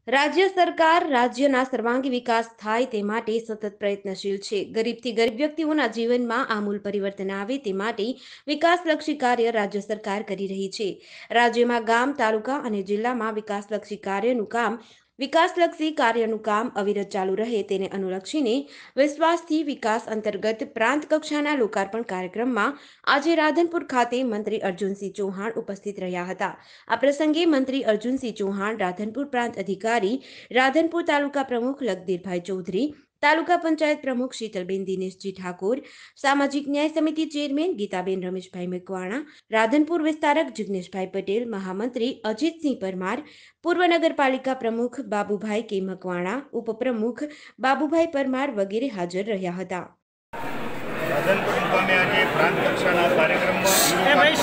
રાજ્ય સરકાર રાજ્યના સર્વાંગી વિકાસ થાય તે માટે સતત પ્રયત્નશીલ છે। ગરીબથી ગરીબ વ્યક્તિઓના જીવનમાં આમૂલ પરિવર્તન આવે તે માટે વિકાસલક્ષી કાર્ય રાજ્ય સરકાર કરી રહી છે। રાજ્યમાં ગામ, તાલુકા અને જિલ્લામાં વિકાસલક્ષી કાર્યનું કામ અવિરત ચાલુ રહે તેને અનુલક્ષીને વિશ્વાસથી વિકાસ અંતર્ગત પ્રાંત કક્ષાના લોકાર્પણ કાર્યક્રમમાં આજે રાધનપુર ખાતે મંત્રી અર્જુનસિંહ ચૌહાણ ઉપસ્થિત રહ્યા હતા। આ પ્રસંગે મંત્રી અર્જુનસિંહ ચૌહાણ, રાધનપુર પ્રાંત અધિકારી, રાધનપુર તાલુકા પ્રમુખ લખધીરભાઈ ચૌધરી, તાલુકા પંચાયત પ્રમુખ શીતલબેન દિનેશજી ઠાકોર, સામાજિક ન્યાય સમિતિ ચેરમેન ગીતાબેન રમેશભાઈ મકવાણા, રાધનપુર વિસ્તારક જિગ્નેશભાઈ પટેલ, મહામંત્રી અજીતસિંહ પરમાર, પૂર્વ નગરપાલિકા પ્રમુખ બાબુભાઈ કે મકવાણા, ઉપપ્રમુખ બાબુભાઈ પરમાર વગેરે હાજર રહ્યા હતા। રાધનપુર મુકામે આજે પ્રાંત કક્ષાના કાર્યક્રમમાં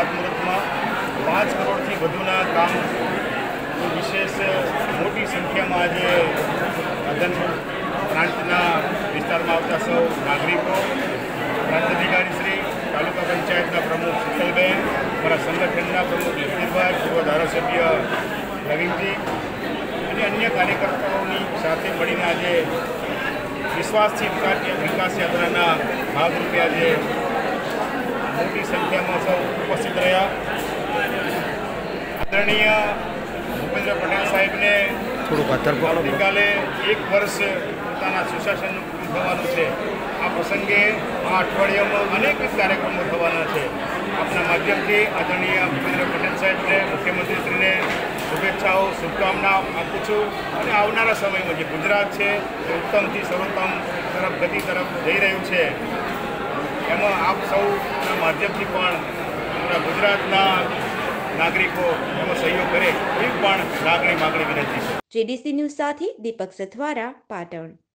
5 કરોડથી વધુના કામ વિશેષ મોટી સંખ્યામાં આજે રાધનપુર પ્રાંતના વિસ્તારમાં આવતા સૌ નાગરિકો, પ્રાંત અધિકારી શ્રી, તાલુકા પંચાયતના પ્રમુખ શીતલબેન, અમારા સંગઠનના પ્રમુખ લખધીરભાઈ, પૂર્વ ધારાસભ્ય નવીનજી અને અન્ય કાર્યકર્તાઓની સાથે મળીને આજે વિશ્વાસથી વિકાસ યાત્રાના ભાગરૂપે આજે મોટી સંખ્યામાં સૌ ઉપસ્થિત રહ્યા। આદરણીય ભૂપેન્દ્ર પટેલ સાહેબને આવતીકાલે 1 વર્ષ પોતાના સુશાસનનું પૂરું થવાનું છે। આ પ્રસંગે આ અઠવાડિયામાં અનેકવિધ કાર્યક્રમો થવાના છે। આપના માધ્યમથી આદરણીય ભૂપેન્દ્ર પટેલ સાહેબને, મુખ્યમંત્રીશ્રીને શુભેચ્છાઓ, શુભકામનાઓ આપું છું અને આવનારા સમયમાં જે ગુજરાત છે એ ઉત્તમથી સર્વોત્તમ તરફ ગતિ તરફ જઈ રહ્યું છે, એમાં આપ સૌના માધ્યમથી પણ આપણા ગુજરાતના નાગરિકો એમાં સહયોગ કરે એવી પણ લાગણી માગણી વિનંતી છે। જેડીસી ન્યૂઝ સાથે દીપક સથવારા, પાટણ।